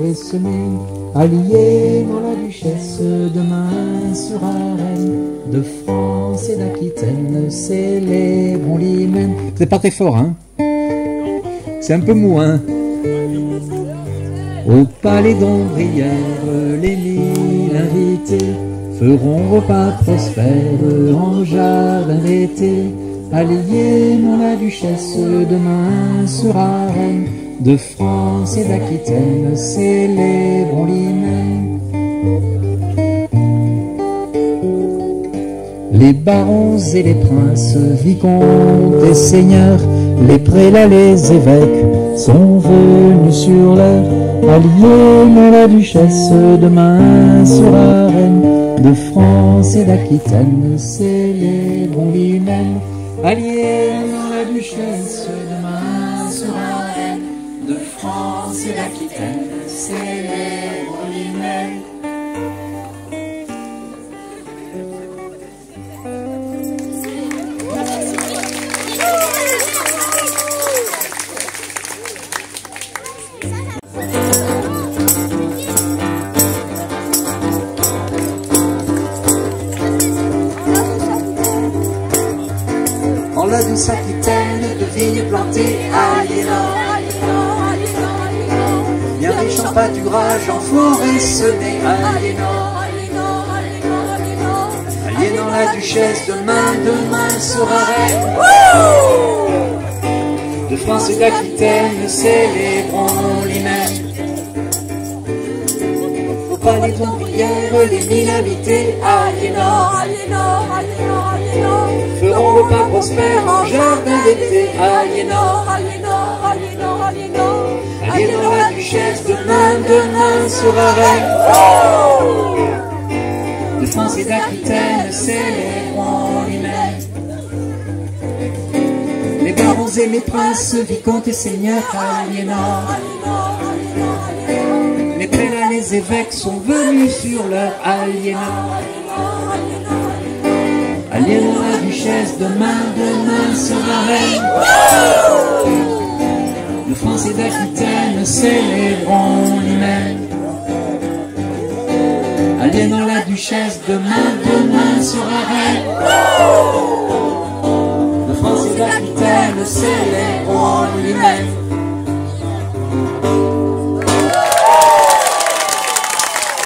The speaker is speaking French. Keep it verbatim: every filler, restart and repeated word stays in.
et semé. Aliénor la duchesse, demain sera reine de France et d'Aquitaine, célébrons l'hymen. C'est pas très fort, hein? C'est un peu mou, hein? Au palais d'Ombrière, les mille invités feront repas prospères en jardin d'été. Aliénor la duchesse, demain sera reine de France et d'Aquitaine, célébrons l'hymen. Les barons et les princes, vicomtes et seigneurs, les prélats, les évêques sont venus sur l'heure. Aliénor la duchesse, demain sera reine de France et d'Aquitaine, célébrons l'hymen. Aliénor la duchesse, demain sera reine de France et d'Aquitaine, célébrons l'hymen. En la douce Aquitaine, de vignes plantées, Aliénor, bien riche en pâturage, en forêt semée, Aliénor, Aliénor la duchesse, demain, demain sera reine de France et d'Aquitaine, célébrons l'hymen. Au palais d'Ombrière, les mille invités, Aliénor, feront repas prospères en jardin d'été, Aliénor, Aliénor la duchesse, demain, demain sera reine de France et d'Aquitaine, célébrons l'hymen. Les barons et les princes, vicomtes et seigneurs, Aliénor, les prélats, les évêques sont venus sur leur Aliénor, Aliénor la duchesse, demain, demain sera reine de France et d'Aquitaine, célébrons l'hymen. Aliénor la duchesse, demain, demain sera reine de France et d'Aquitaine, célébrons l'hymen.